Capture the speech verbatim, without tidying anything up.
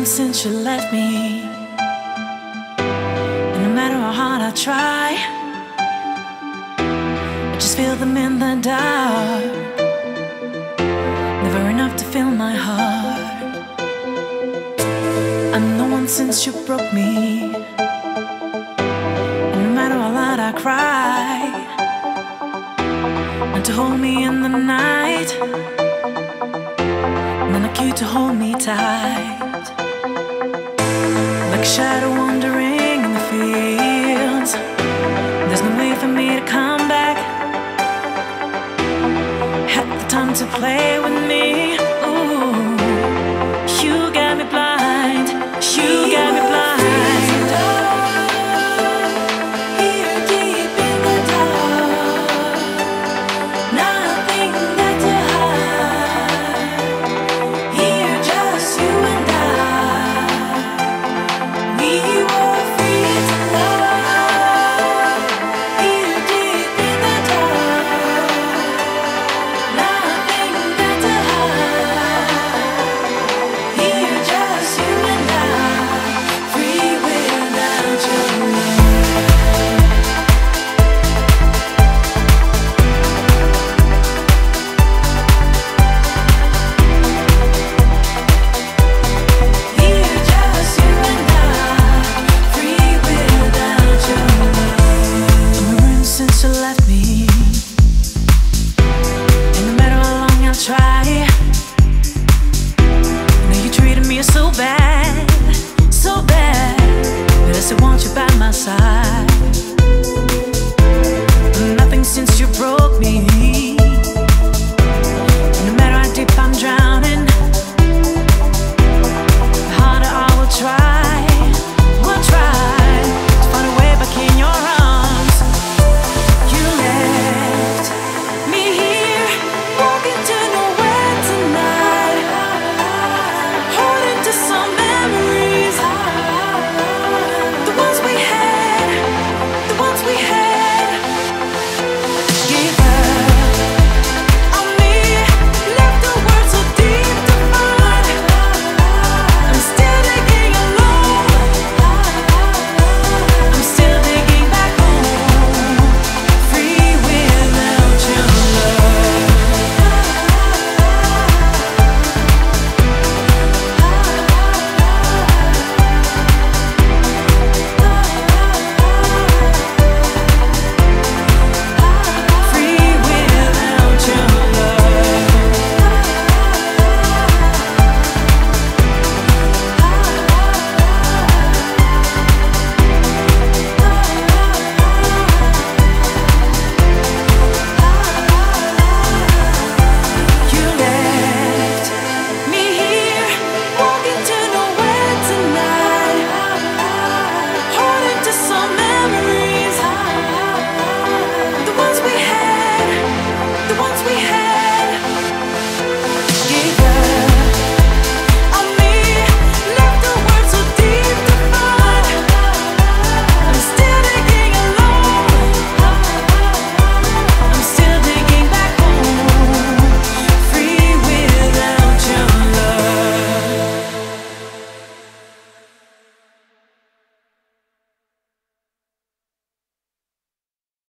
long since you left me, and no matter how hard I try, I just feel them in the dark. Never enough to fill my heart. I'm the one since you broke me, and no matter how loud I cry, and to hold me in the night, and then like you to hold me tight, like a shadow wandering in the fields. There's no way for me to come back. Had the time to play with me,